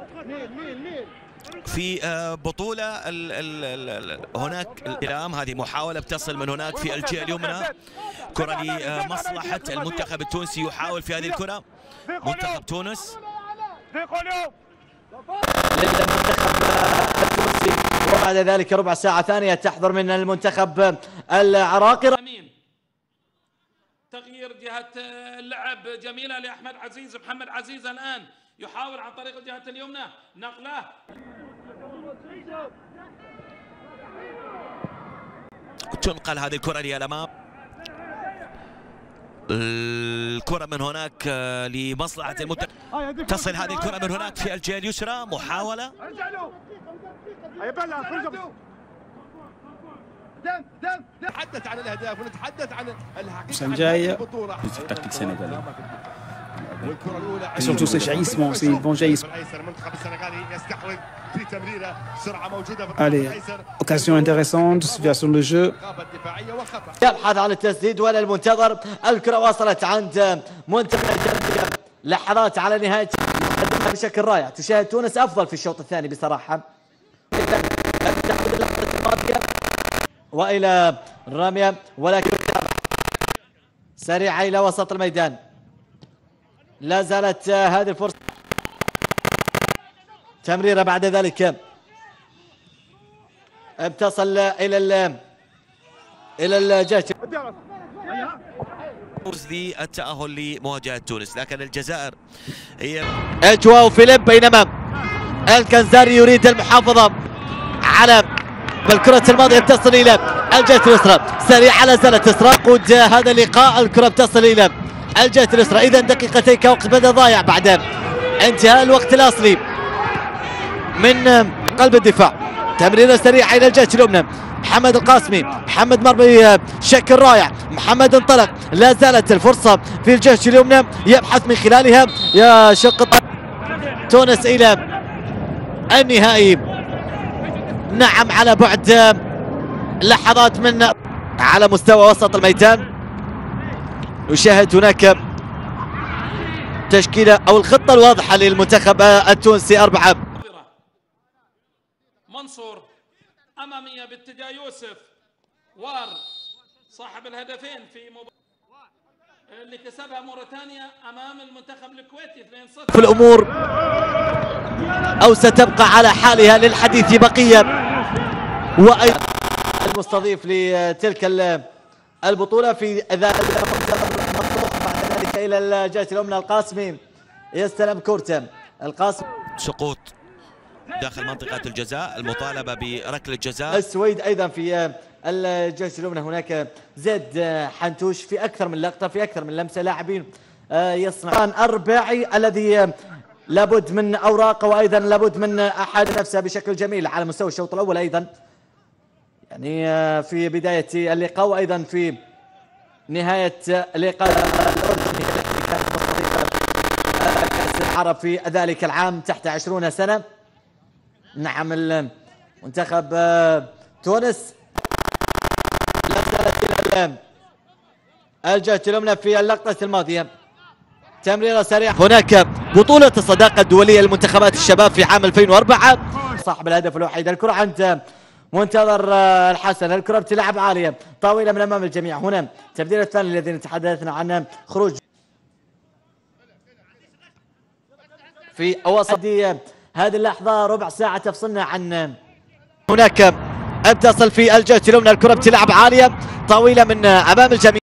في بطولة هناك الكلام. هذه محاولة بتصل من هناك في الجهة اليمنى، كرة لمصلحة المنتخب التونسي. يحاول في هذه الكرة منتخب تونس وبعد ذلك ربع ساعة ثانية تحضر من المنتخب العراقي. تغيير جهة اللعب جميلة لأحمد عزيز. محمد عزيز الآن يحاول عن طريق الجهة اليمنى نقله. تنقل هذه الكرة للأمام. الكرة من هناك لمصلحة المنتخب. تصل هذه الكرة من هناك في الجهة اليسرى. محاولة نتحدث عن الاهداف ونتحدث عن السنة الجاية Ils sont tous les jaillissements, c'est bon jaillissement. Allez, occasion intéressante, situation de jeu. يبحث عن التسديد ولا المنتظر. الكرة وصلت عند منتخب الجنوبية. لحظات على نهاية بشكل رائع. تشاهد تونس أفضل في الشوط الثاني بصراحة. وإلى الرمية ولكن سريعة إلى وسط الميدان. لا زالت هذه الفرصة. تمريرة بعد ذلك بتصل إلى الجهة التأهل لمواجهة تونس، لكن الجزائر هي جواو فيليب، بينما الكنزاري يريد المحافظة على بالكرة الماضية. بتصل إلى الجهة اليسرى سريعة، لا زالت تسرق هذا اللقاء. الكرة بتصل إلى الجهة اليسرى. إذا دقيقتين كوقت بدأ ضايع بعد انتهاء الوقت الأصلي من قلب الدفاع. تمريرة سريعة إلى الجهة اليمنى. محمد القاسمي، محمد مر بشكل رائع. محمد انطلق، لا زالت الفرصة في الجهة اليمنى يبحث من خلالها يشق تونس إلى النهائي. نعم، على بعد لحظات من على مستوى وسط الميدان. نشاهد هناك تشكيلة أو الخطة الواضحة للمنتخب التونسي. 4 منصور أمامية باتجاه يوسف وار صاحب الهدفين في اللي كسبها موريتانيا أمام المنتخب الكويتي 2-0. في الأمور أو ستبقى على حالها للحديث بقية. وأيضا المستضيف لتلك البطولة في ذلك بعد ذلك إلى الجهة اليمنى. القاسمي يستلم كورته. القاسمي سقوط داخل منطقة الجزاء، المطالبة بركلة جزاء. السويد أيضا في الجهة اليمنى. هناك زيد حنتوش في أكثر من لقطة، في أكثر من لمسة. لاعبين يصنعون الرباعي الذي لابد من أوراقه، وأيضا لابد من أحد نفسه بشكل جميل على مستوى الشوط الأول أيضا، يعني في بداية اللقاء وأيضا في نهاية اللقاء الأردني التي كانت مستضيفة كأس العرب في ذلك العام تحت 20 سنة. نعم، المنتخب تونس لا زالت إلى الجهة اليمنى في اللقطة الماضية. تمريرة سريعة. هناك بطولة الصداقة الدولية لمنتخبات الشباب في عام 2004. صاحب الهدف الوحيد. الكرة عند منتظر الحسن. الكرة بتلعب عالية طويلة من أمام الجميع. هنا التبديل الثاني الذي تحدثنا عنه، خروج في وسط هذه اللحظة. ربع ساعة تفصلنا عن هناك بتصل في الجهة اليمنى. الكرة بتلعب عالية طويلة من أمام الجميع.